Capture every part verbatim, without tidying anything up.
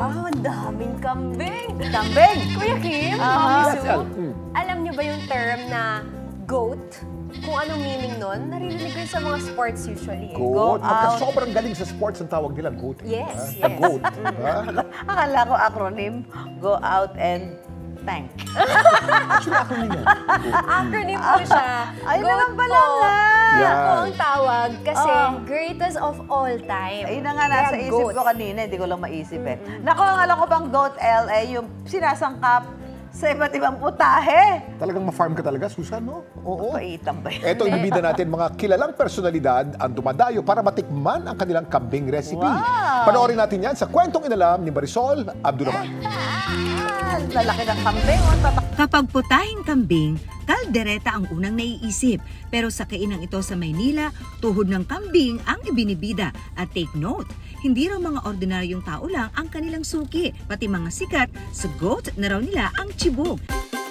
Wow, ang daming kambing. Kambing? Kuya Kim, Ah, Mami Sue, alam niyo ba yung term na goat? Kung anong meaning nun? Naririnig ko yun sa mga sports usually. Eh. Goat. Go Pagka out. sobrang galing sa sports, ang tawag nila goat. eh, Yes, diba? yes. Goat. diba? Akala ko acronym, go out and tank. Actually, acronym yan. Acronym po siya. Ay, Goat naman pala po. nga. Goat po Yan. ang tawag kasi Oh. greatest of all time. Ayun na nga nasa Kaya isip goat. ko kanina, hindi ko lang maisip eh. Naku, ang alam ko bang goat L A, yung sinasangkap sa iba't ibang putahe. Talagang ma-farm ka talaga, Susan, no? Oo. Paitan ba yun? Ito, ibibida natin mga kilalang personalidad ang dumadayo para matikman ang kanilang kambing recipe. Wow! Panoorin natin yan sa Kwentong Inalam ni Marisol Abduraman. Ah, lalaki ng kambing. Oh, tatak- Kapag putahing kambing, kaldereta ang unang naiisip. Pero sa kainang ito sa Maynila, tuhod ng kambing ang ibinibida. At take note, hindi raw mga ordinaryong tao lang ang kanilang suki. Pati mga sikat, sa goat na raw nila ang chibog.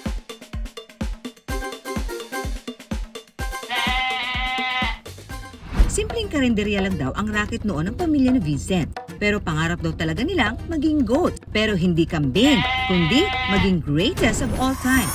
Simpleng karinderya lang daw ang racket noon ng pamilya ni Vincent. Pero pangarap daw talaga nilang maging goat. Pero hindi kambing, kundi maging greatest of all time.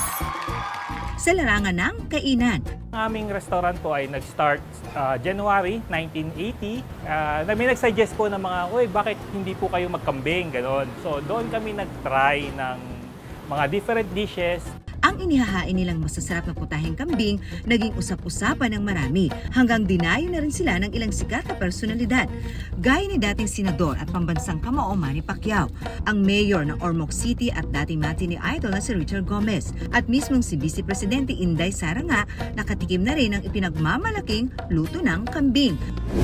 Sa larangan ng kainan. Ang aming restaurant po ay nag-start uh, January nineteen eighty. Uh, may nag-suggest po ng mga, uy, bakit hindi po kayo magkambing? Ganon. So doon kami nag-try ng mga different dishes. Ang inihahain nilang masasarap na putaheng kambing naging usap-usapan ng marami hanggang dinayo na rin sila ng ilang sikat na personalidad. Gaya ni dating senador at pambansang kamao Manny Pacquiao, ang mayor ng Ormoc City at dating matinee idol na si Richard Gomez, at mismong si Vice Presidente Inday Sara nga nakatikim na rin ng ipinagmamalaking luto ng kambing.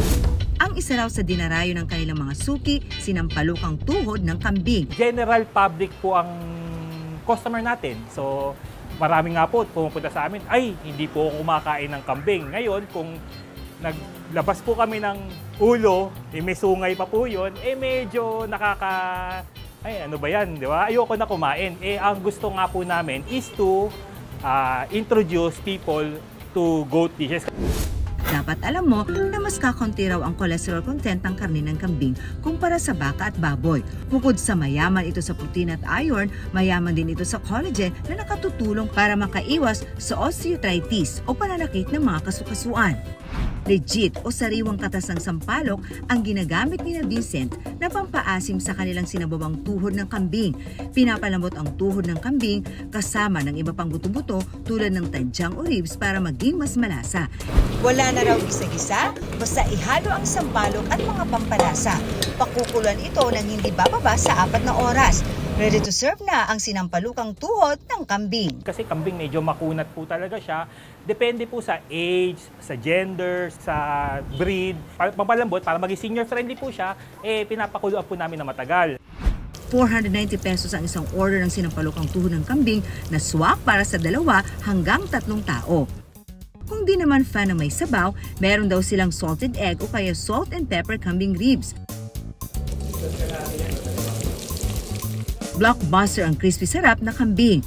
Ang isa raw sa dinarayo ng kanilang mga suki, sinampalukang tuhod ng kambing. General public po ang customer natin. So, marami nga po pumupunta sa amin, ay, hindi po ako kumakain ng kambing. Ngayon, kung naglabas po kami ng ulo, eh, may sungay pa po yun, eh medyo nakaka... Ay, ano ba yan, di ba? Ayoko na kumain. Eh, ang gusto nga po namin is to uh, introduce people to goat dishes. Dapat alam mo na mas kakaunti raw ang cholesterol content ng karne ng kambing kumpara sa baka at baboy. Bukod sa mayaman ito sa protein at iron, mayaman din ito sa collagen na nakatutulong para makaiwas sa osteoarthritis o pananakit ng mga kasukasuan. Legit o sariwang katas ng sampalok ang ginagamit ni Vincent na pampaasim sa kanilang sinabawang tuhod ng kambing. Pinapalambot ang tuhod ng kambing kasama ng iba pang buto-buto tulad ng tadyang o ribs para maging mas malasa. Wala na raw gisa-gisa, basta ihalo ang sampalok at mga pampalasa. Pakukulan ito ng hindi bababa sa apat na oras. Ready to serve na ang sinampalukang tuhod ng kambing. Kasi kambing medyo makunat po talaga siya. Depende po sa age, sa gender, sa breed. Pampalambot, para maging senior friendly po siya, eh pinapakuluan po namin na matagal. four hundred ninety pesos ang isang order ng sinampalukang tuhod ng kambing na swak para sa dalawa hanggang tatlong tao. Kung di naman fan ng may sabaw, meron daw silang salted egg o kaya salt and pepper kambing ribs. Blockbuster ang crispy sarap na kambing.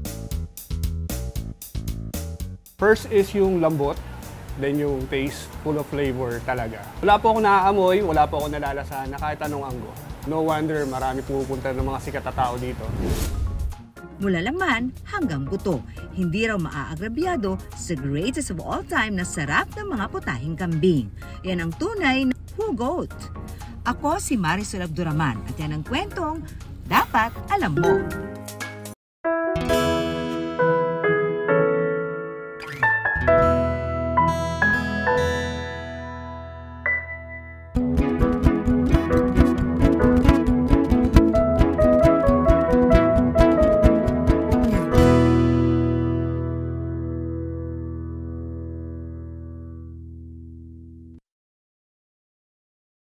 First is yung lambot, then yung taste, full of flavor talaga. Wala po ako naaamoy, wala po ako nalalasahan na kahit anong anggo. No wonder marami pumupunta ng mga sikat na tao dito. Mula laman hanggang buto, hindi raw maaagrabyado sa greatest of all time na sarap ng mga putahing kambing. Yan ang tunay na hugot. Ako si Marisol Abduraman at yan ang kwentong dapat alam mo.